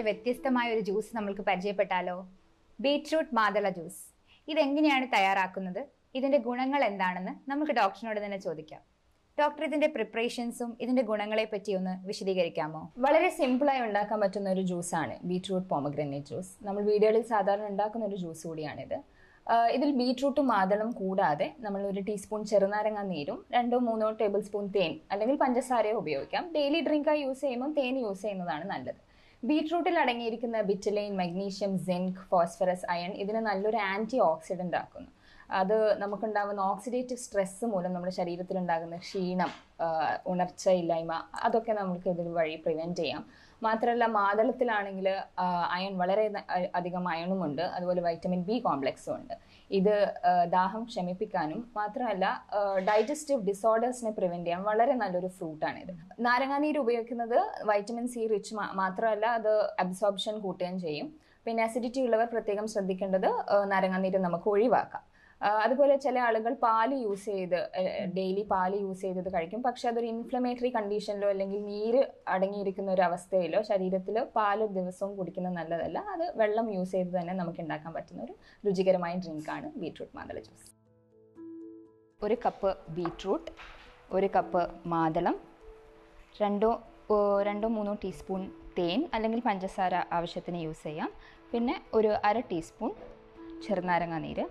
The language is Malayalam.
വ്യത്യസ്തമായ ഒരു ജ്യൂസ് നമ്മൾക്ക് പരിചയപ്പെട്ടാലോ? ബീറ്റ്റൂട്ട് മാതള ജ്യൂസ്. ഇതെങ്ങനെയാണ് തയ്യാറാക്കുന്നത്, ഇതിന്റെ ഗുണങ്ങൾ എന്താണെന്ന് നമുക്ക് ഡോക്ടറിനോട് തന്നെ ചോദിക്കാം. ഡോക്ടർ, ഇതിന്റെ പ്രിപ്പറേഷൻസും ഇതിന്റെ ഗുണങ്ങളെ പറ്റി ഒന്ന് വിശദീകരിക്കാമോ? വളരെ സിമ്പിളായി ഉണ്ടാക്കാൻ പറ്റുന്ന ഒരു ജ്യൂസാണ് ബീറ്റ്റൂട്ട് പോമഗ്രനേറ്റ് ജ്യൂസ്. നമ്മൾ വീടുകളിൽ സാധാരണ ഉണ്ടാക്കുന്ന ഒരു ജ്യൂസ് കൂടിയാണിത്. ഇതിൽ ബീറ്റ്റൂട്ടും മാതളം കൂടാതെ നമ്മൾ 1 ടീസ്പൂൺ ചെറുനാരങ്ങ നീരും 2-3 ടേബിൾ സ്പൂൺ തേൻ അല്ലെങ്കിൽ പഞ്ചസാരയോ ഉപയോഗിക്കാം. ഡെയിലി ഡ്രിങ്കായി യൂസ് ചെയ്യുമ്പോൾ തേൻ യൂസ് ചെയ്യുന്നതാണ് നല്ലത്. ബീറ്റ്റൂട്ടിൽ അടങ്ങിയിരിക്കുന്ന betalain, magnesium, zinc, phosphorus, iron ഇതിന് നല്ലൊരു ആൻറ്റി ഓക്സിഡന്റ് ആക്കുന്നു. അത് നമുക്കുണ്ടാകുന്ന ഓക്സിഡേറ്റീവ് സ്ട്രെസ് മൂലം നമ്മുടെ ശരീരത്തിലുണ്ടാകുന്ന ക്ഷീണം, ഉണർച്ചയില്ലായ്മ അതൊക്കെ നമുക്ക് ഇതിൽ വഴി പ്രിവെൻറ്റ് ചെയ്യാം. മാത്രമല്ല മാതളത്തിലാണെങ്കിൽ അയൺ വളരെ അധികം അയണുമുണ്ട്, അതുപോലെ വൈറ്റമിൻ ബി കോംപ്ലക്സും ഉണ്ട്. ഇത് ദാഹം ശമിപ്പിക്കാനും മാത്രമല്ല ഡൈജസ്റ്റീവ് ഡിസോർഡേഴ്സിനെ പ്രിവെൻറ്റ് ചെയ്യാൻ വളരെ നല്ലൊരു ഫ്രൂട്ടാണിത്. നാരങ്ങാനീര് ഉപയോഗിക്കുന്നത് വൈറ്റമിൻ സി റിച്ച് മാത്രമല്ല അത് അബ്സോർപ്ഷൻ കൂട്ടുകയും ചെയ്യും. പിന്നെ അസിഡിറ്റി ഉള്ളവർ പ്രത്യേകം ശ്രദ്ധിക്കേണ്ടത് നാരങ്ങാനീര് നമുക്ക് ഒഴിവാക്കാം. അതുപോലെ ചില ആളുകൾ പാല് യൂസ് ചെയ്ത് ഡെയിലി പാല് യൂസ് ചെയ്തത് കഴിക്കും. പക്ഷെ അതൊരു ഇൻഫ്ലമേറ്ററി കണ്ടീഷനിലോ അല്ലെങ്കിൽ നീര് അടങ്ങിയിരിക്കുന്ന ഒരു അവസ്ഥയിലോ ശരീരത്തിൽ പാല് ദിവസവും കുടിക്കുന്നത് നല്ലതല്ല. അത് വെള്ളം യൂസ് ചെയ്ത് തന്നെ നമുക്ക് ഉണ്ടാക്കാൻ പറ്റുന്ന ഒരു രുചികരമായ ഡ്രിങ്കാണ് ബീറ്റ്റൂട്ട് മാതള ജ്യൂസ്. 1 കപ്പ് ബീറ്റ്റൂട്ട്, 1 കപ്പ് മാതളം, 2-3 ടീസ്പൂൺ തേൻ അല്ലെങ്കിൽ പഞ്ചസാര ആവശ്യത്തിന് യൂസ് ചെയ്യാം. പിന്നെ ഒരു 1/2 ടീസ്പൂൺ ചെറുനാരങ്ങ നീര്,